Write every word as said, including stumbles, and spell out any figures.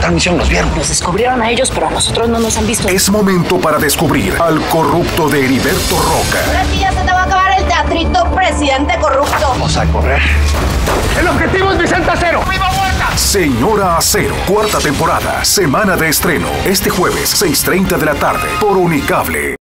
transmisión, nos vieron. Nos descubrieron a ellos, pero a nosotros no nos han visto. Es momento para descubrir al corrupto de Heriberto Roca. Ahora sí ya se te va a acabar el teatrito, presidente corrupto. Vamos a correr. El objetivo es Vicente Acero. ¡Viva Muerta! Señora Acero, cuarta temporada, semana de estreno. Este jueves, seis treinta de la tarde, por Unicable.